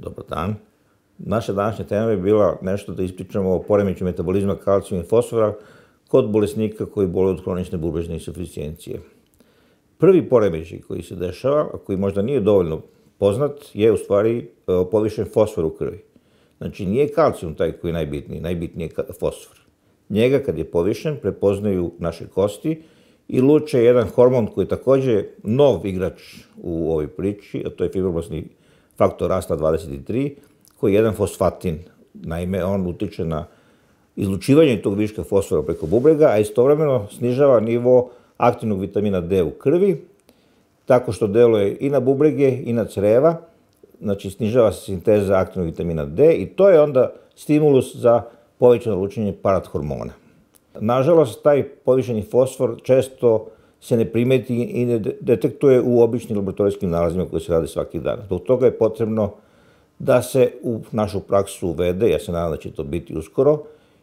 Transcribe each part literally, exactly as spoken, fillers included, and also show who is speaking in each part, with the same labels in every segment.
Speaker 1: Dobar dan. Naša današnja tema je bila nešto da ispričamo o poremećaju metabolizma kalcijuma i fosfora kod bolesnika koji boluju od hronične bubrežne insuficijencije. Prvi poremećaj koji se dešava, a koji možda nije dovoljno poznat, je u stvari povišen fosfor u krvi. Znači, nije kalcijum taj koji je najbitniji, najbitniji je fosfor. Njega, kad je povišen, prepoznaju naše kosti i luče jedan hormon koji je također nov igrač u ovoj priči, a to je fibroblasni faktor rasta dvadeset tri, koji je jedan fosfatin. Naime, on utiče na izlučivanje tog viška fosfora preko bubrega, a istovremeno snižava nivo aktivnog vitamina D u krvi, tako što deluje i na bubrege i na creva, znači snižava se sinteza aktivnog vitamina D i to je onda stimulus za povećano lučenje parathormona. Nažalost, taj povišeni fosfor često se ne primeti i ne detektuje u običnim laboratorijskim nalazima koji se rade svaki dan. Zbog toga je potrebno da se u našu praksu uvede, ja se nadam da će to biti uskoro,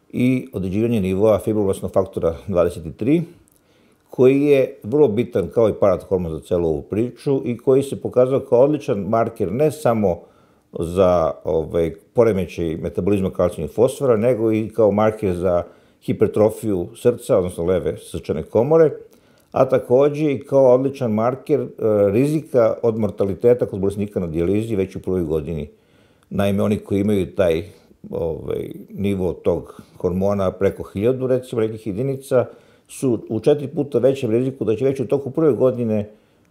Speaker 1: i određivanje nivoa fibroblasnog faktora dvadeset tri, koji je vrlo bitan kao i parathormon za celu ovu priču i koji se pokazao kao odličan marker ne samo za ovaj, poremećaj metabolizma kalcijuma i fosfora, nego i kao marker za hipertrofiju srca, odnosno leve srčane komore, a također i kao odličan marker e, rizika od mortaliteta kod bolesnika na dijalizi već u prvoj godini. Naime, oni koji imaju taj ovaj, nivo tog hormona preko hiljadu, recimo, nekih jedinica, su u četiri puta većem riziku da će već u toku prve godine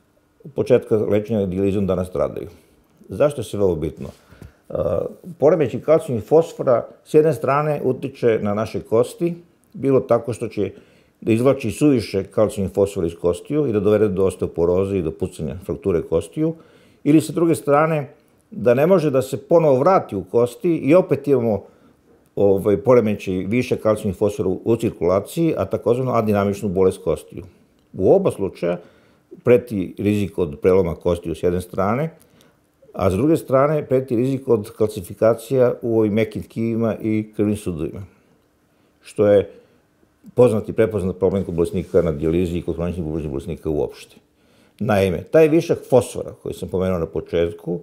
Speaker 1: početka lečenja dijalizom da nastradaju. Zašto je sve ovo bitno? Uh, poremećaj kalcijuma i fosfora s jedne strane utiče na naše kosti, bilo tako što će da izvlači suviše kalcijuma i fosfora iz kostiju i da dovede do osteoporoze i do pucanja frakture kostiju, ili sa druge strane da ne može da se ponovo vrati u kosti i opet imamo ovaj, poremećaj više kalcijuma i fosfora u cirkulaciji, a takozvano adinamičnu bolest kostiju. U oba slučaja preti rizik od preloma kostiju s jedne strane, a s druge strane preti rizik od kalcifikacija u ovim mekim tkivima i krvnim sudovima, što je poznat i prepoznat problem kod bolesnika na dijalizi i kod hroničnih bubrežnih bolesnika uopšte. Naime, taj višak fosfora koji sam pomenuo na početku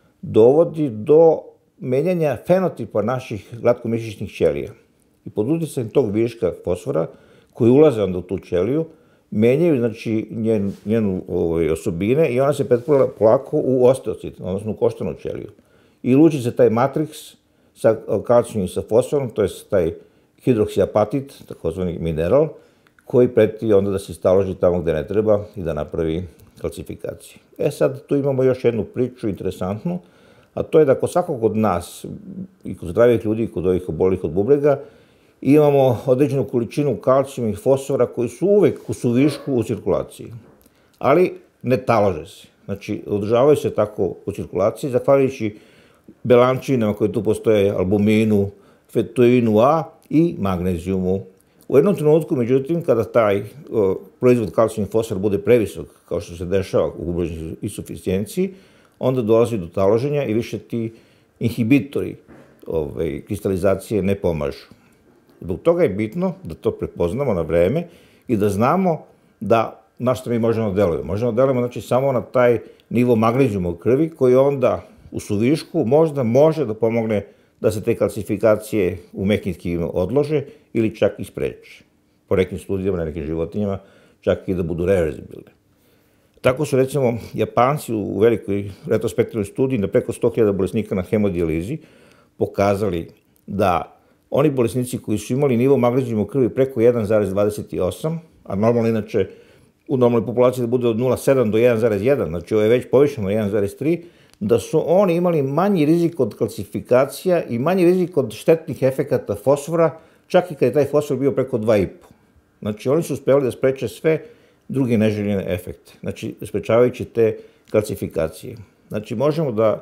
Speaker 1: dovodi do menjanja fenotipa naših glatkomišićnih ćelija. I pod uticajem tog viška fosfora koji ulaze onda u tu ćeliju, menjaju znači, njen, njenu ovaj, osobine i ona se pretvara polako u osteocit, odnosno u koštanu ćeliju. I luči se taj matriks sa kalcijumom i sa fosforom, to je taj hidroksiapatit, takozvani mineral, koji preti onda da se staloži tamo gde ne treba i da napravi kalcifikaciju. E sad, tu imamo još jednu priču interesantnu, a to je da kod svakog od nas, i kod zdravih ljudi, i kod ovih obolih od bubrega, imamo određenu količinu kalcijuma i fosfora koji su uvek u suvišku u cirkulaciji, ali ne talože se. Znači, održavaju se tako u cirkulaciji, zahvaljujući belančinama koje tu postoje, albuminu, fetoinu A i magnezijumu. U jednom trenutku, međutim, kada taj o, proizvod kalcijuma i fosfora bude previsok, kao što se dešava u bubrežnoj insuficijenciji, onda dolazi do taloženja i više ti inhibitori ovaj, kristalizacije ne pomažu. Zbog toga je bitno da to prepoznamo na vreme i da znamo da na što mi možemo da delujemo. Možemo da delujemo znači, samo na taj nivo magnezijuma u krvi koji onda u suvišku možda može da pomogne da se te kalcifikacije u mekim tkivima odlože ili čak i spreče. Po nekim studijama, na nekim životinjama, čak i da budu reverzibilne. Tako su, recimo, Japanci u velikoj retrospektivnoj studiji na preko sto hiljada bolesnika na hemodijalizi pokazali da oni bolesnici koji su imali nivo magnezijuma u krvi preko jedan zarez dvadeset osam, a normalno inače u normalnoj populaciji da bude od nula zarez sedam do jedan zarez jedan, znači ovo je već povišeno jedan zarez tri, da su oni imali manji rizik od kalcifikacija i manji rizik od štetnih efekata fosfora, čak i kada je taj fosfor bio preko dva i po. Znači oni su uspevali da spreče sve druge neželjene efekte, znači sprečavajući te kalcifikacije. Znači možemo da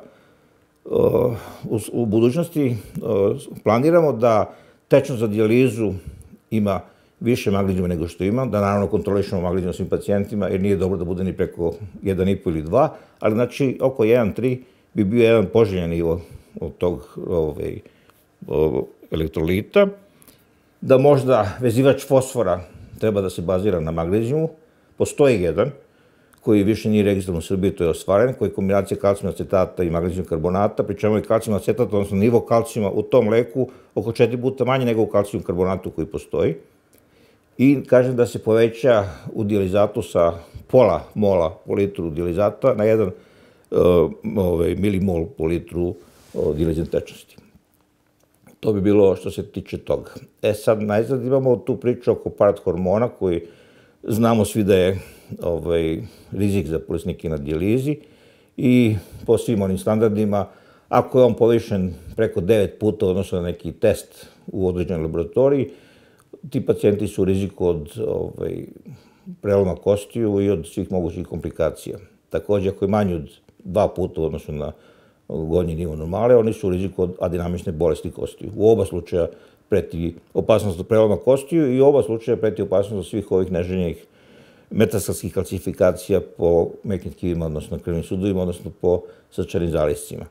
Speaker 1: uh, u, u budućnosti uh, planiramo da tečnost za dijalizu ima više magnezijuma nego što ima, da naravno kontrolišemo magnezijum svim pacijentima, jer nije dobro da bude ni preko jedan i po ili dva, ali znači oko jedan zarez tri bi bio jedan poželjan nivo od tog ovaj, elektrolita, da možda vezivač fosfora treba da se bazira na magnezijumu. Postoji jedan koji više nije registrovan u Srbiji, to je ostvaren, koji je kombinacija kalcijum acetata i magnezijum karbonata, pri čemu je kalcijum acetat, odnosno nivo kalcijuma u tom leku oko četiri puta manje nego u kalcijum karbonatu koji postoji. I kažem da se poveća u dijalizatu sa pola mola po litru dijalizata na jedan milimol po litru dijalizne tečnosti. To bi bilo što se tiče toga. E sad, najzad imamo tu priču oko parathormona koji znamo svi da je rizik za bolesnike na dijalizi i po svim onim standardima, ako je on povišen preko devet puta odnosno na neki test u određenoj laboratoriji, ti pacijenti su u riziku od preloma kostiju i od svih mogućih komplikacija. Također, ako je manji od dva puta odnosno na gornji nivo normale, oni su u riziku od adinamične bolesti kostiju. U oba slučaja preti opasnost od preloma kostiju i u oba slučaja preti opasnost od svih ovih neželjenih metastatskih kalcifikacija po mekim tkivima, odnosno krvnim sudovima, odnosno po srčanim zaliscima.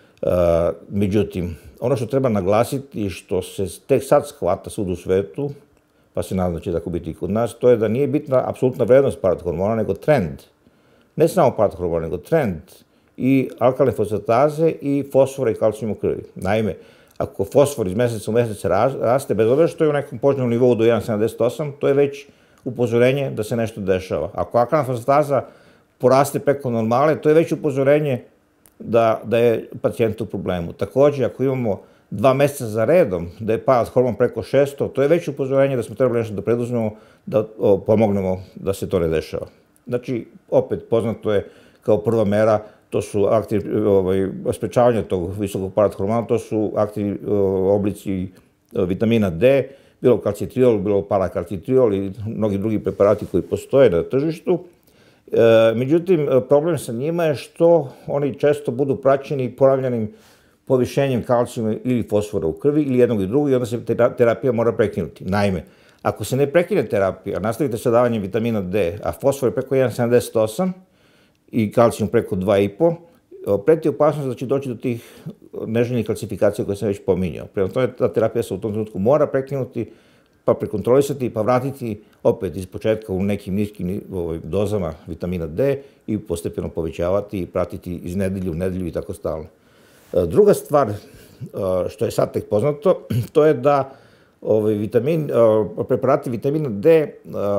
Speaker 1: Međutim, ono što treba naglasiti i što se tek sad shvata svud u svetu, pa se nadam da će tako biti i kod nas, to je da nije bitna apsolutna vrednost parathormona, nego trend. Ne samo parathormona, nego trend i alkalne fosfataze i fosfora i kalcijuma u krvi. Naime, ako fosfor iz meseca u mesec raste, bez obzira što je u nekom poželjnom nivou do jedan zarez sedamdeset osam, to je već upozorenje da se nešto dešava. Ako alkalna fosfataza poraste preko normale, to je već upozorenje da je pacijent u problemu. Također, ako imamo dva meseca za redom da je parathormon preko šesto, to je već upozorenje da smo trebali nešto da preduzmemo, da pomognemo da se to ne dešava. Znači, opet, poznato je kao prva mera, to su sprečavanje tog visokog parathormona, to su aktivni oblici vitamina D, bilo kalcitriol, bilo parakalcitriol i mnogi drugi preparati koji postoje na tržištu. Međutim, problem sa njima je što oni često budu praćeni ponavljanim povišenjem kalcijuma ili fosfora u krvi ili jednog i drugog i onda se terapija mora prekinuti. Naime, ako se ne prekine terapija, nastavite sa davanjem vitamina D, a fosfor je preko jedan zarez sedamdeset osam i kalcijum preko dva i po, preti opasnost da će doći do tih neželjenih kalcifikacija koje sam već pominjao. Prema tome, ta terapija se u tom trenutku mora prekinuti, pa prekontrolisati, pa vratiti opet iz početka u nekim niskim dozama vitamina D i postepeno povećavati i pratiti iz nedelju u nedelju i tako stalno. Druga stvar, što je sad tek poznato, to je da preparati vitamina D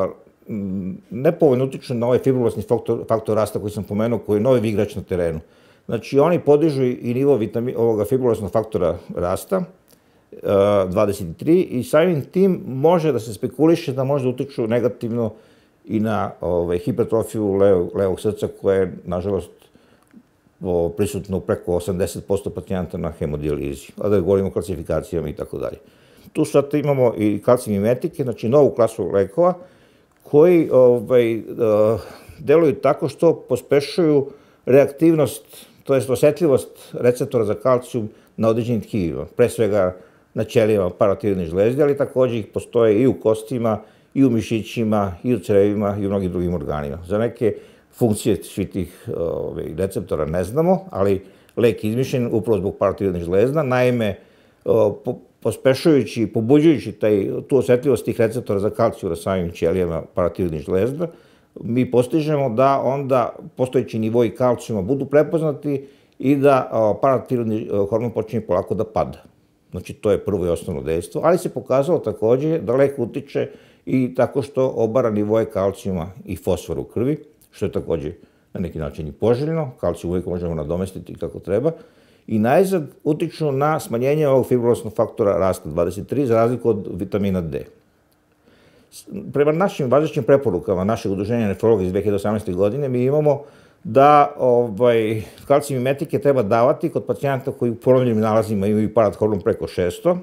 Speaker 1: nepovoljno utiču na ovaj fibroblastni faktor rasta koji sam pomenuo, koji je novi igrač na terenu. Znači, oni podižu i nivo ovoga fibroblastnog faktora rasta, dvadeset tri, i samim tim može da se spekuliše da možda utiču negativno i na hipertrofiju levog srca koje je, nažalost, prisutno preko osamdeset posto pacijenta na hemodijalizi, a da govorimo o kalcifikacijama i tako dalje. Tu sad imamo i kalcijmimetike, znači novu klasu lekova koji deluju tako što pospešuju reaktivnost, to je osetljivost receptora za kalcijum na određenim tkivima, pre svega na ćelijama paratiroidne žlezde, ali također ih postoje i u kostima, i u mišićima, i u crevima, i u mnogim drugim organima. Za neke funkcije svih tih receptora ne znamo, ali lek je izmišljen upravo zbog paratiroidnih žlezda. Naime, pospešujući i pobuđujući tu osetljivost tih receptora za kalcijum na samim ćelijama paratiroidnih žlezda, mi postižemo da onda postojeći nivoji kalcijuma budu prepoznati i da paratiroidni hormon počne polako da pada. Znači, to je prvo i osnovno dejstvo, ali se pokazalo također da lek utiče i tako što obara nivoje kalcijuma i fosfora u krvi, što je također na neki način i poželjno, kalcijum uvijek možemo nadomestiti kako treba, i najzad utiču na smanjenje ovog fibroblastnog faktora rasta dvadeset tri za razliku od vitamina D. Prema našim važećim preporukama našeg udruženja nefrologa iz dve hiljade osamnaeste. godine mi imamo da kalcijmimetike treba davati kod pacijenta koji u ponovljenim nalazima imaju parathormon preko šesto,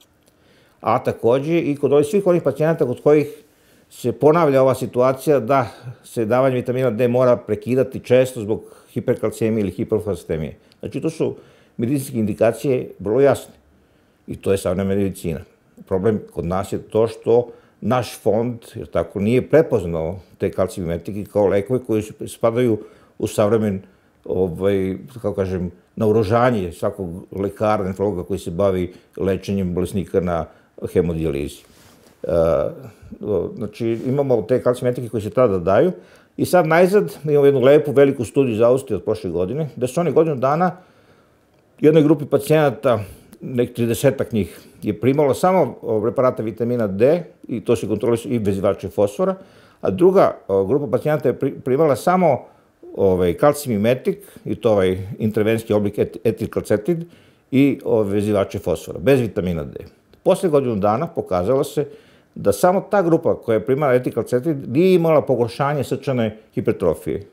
Speaker 1: a također i kod ovih svih onih pacijenta kod kojih se ponavlja ova situacija da se davanje vitamina D mora prekidati često zbog hiperkalcemije ili hiperfosfatemije. Znači, to su medicinske indikacije vrlo jasne i to je savremena medicina. Problem kod nas je to što naš fond, jer tako, nije prepoznao te kalcijmimetike kao lekove koji spadaju u savremen, kako kažem, naoružanje svakog lekara, nefrologa koji se bavi lečenjem bolesnika na hemodijalizi. Znači, imamo te kalcijmimetike koje se tada daju I sad najzad imamo jednu lepu, veliku studiju iz Austrije od prošle godine, gde su oni godinu dana jednoj grupi pacijenata, nek tridesetak njih, je primalo samo preparata vitamina D, i to se kontrolisu i vezivače fosfora, a druga grupa pacijenata je primala samo kalcimimetik, i to ovaj intervenski oblik etilkalcetid, i vezivače fosfora, bez vitamina D. Posle godinu dana pokazalo se da samo ta grupa koja je primala etilkalcetid nije imala pogoršanje srčane hipertrofije.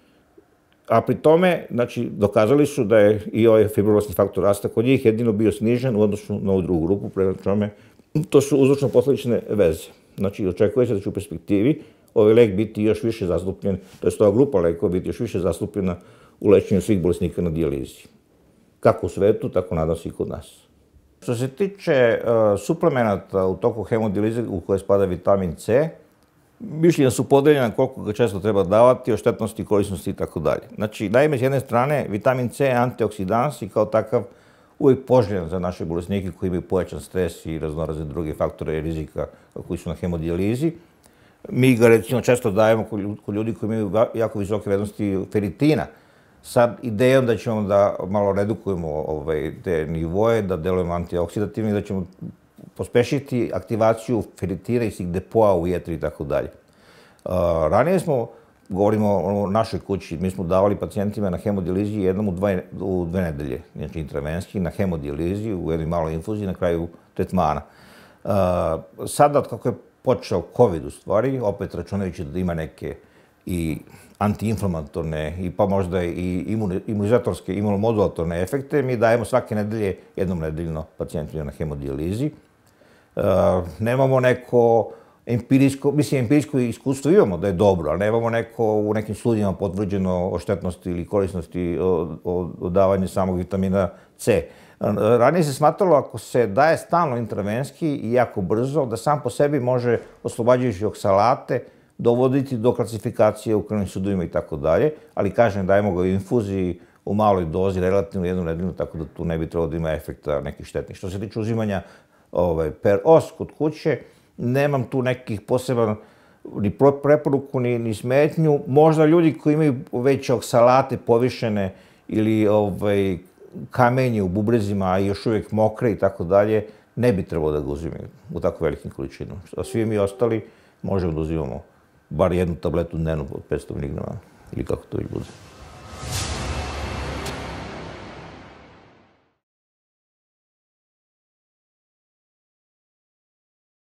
Speaker 1: A pri tome, znači, dokazali su da je i ovaj fibroblastni faktor rasta kod njih jedino bio snižen u odnosu na ovu drugu grupu, prema tome, to su uzročno-posledične veze. Znači, očekuje se da će u perspektivi ovaj lek biti još više zastupljen, to je ova grupa lekova biti još više zastupljena u lečenju svih bolesnika na dijalizi. Kako u svetu, tako nadam se i kod nas. Što se tiče suplemenata u toku hemodijalize u koje spada vitamin C, mišljenja su podeljena koliko ga često treba davati, o štetnosti, korisnosti i tako dalje. Znači, naime, s jedne strane, vitamin C je antioksidans i kao takav uvijek poželjan za naše bolesnike koji imaju povećan stres i raznorazne druge faktore rizika koji su na hemodijalizi. Mi ga, recimo, često dajemo kod ljudi koji imaju jako visoke vrednosti feritina, sad idejom da ćemo da malo redukujemo te nivoje, da delujemo antioksidativno i da ćemo pospešiti aktivaciju feritira i svih depoa u jetri i tako dalje. Ranije smo, govorimo o našoj kući, mi smo davali pacijentima na hemodijalizi jednom u dve nedelje, znači intravenski, na hemodijalizi, u jednoj maloj infuziji na kraju tretmana. Sada, kako je počeo COVID u stvari, opet računajući da ima neke i antiinflamatorne i pa možda i imunizatorske, imunomodulatorne efekte, mi dajemo svake nedelje, jednom nedeljno pacijentima na hemodijalizi. Nemamo neko empirijsko, mislim, empirijsko iskustvo imamo da je dobro, ali nemamo neko u nekim studijama potvrđeno o štetnosti ili korisnosti od davanja samog vitamina C. Ranije se smatralo, ako se daje stalno intravenski i jako brzo, da sam po sebi može, oslobađajući oksalate, dovoditi do klasifikacije u krvnim sudovima i tako dalje, ali kažem, dajemo ga u infuziji u maloj dozi, relativno jednu nedeljnu, tako da tu ne bi trebalo da ima efekta nekih štetnih. Što se tiče uzimanja per os kod kuće, nemam tu nekih poseban ni preporuku, ni smetnju. Možda ljudi koji imaju veće oksalate povišene ili kamenje u bubrezima, a još uvijek mokre i tako dalje, ne bi trebalo da ga uzimaju u tako velikim količinama. A svi mi ostali možemo da uzimamo bar jednu tabletu dnevno od petsto miligrama ili kako to već bude.